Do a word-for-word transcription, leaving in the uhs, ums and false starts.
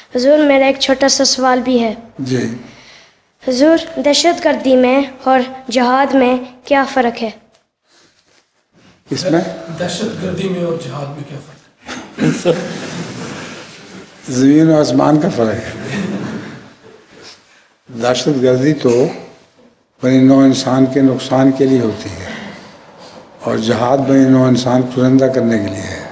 हुजूर मेरा एक छोटा सा सवाल भी है जी। हुजूर, दहशत गर्दी में और जहाद में क्या फ़र्क है? इसमें दहशत गर्दी में और जिहाद में क्या फ़र्क है? ज़मीन और आसमान का फ़र्क है। दहशत गर्दी तो बनी नौ इंसान के नुकसान के लिए होती है और जहाद बनी नौ इंसान चुनिंदा करने के लिए है।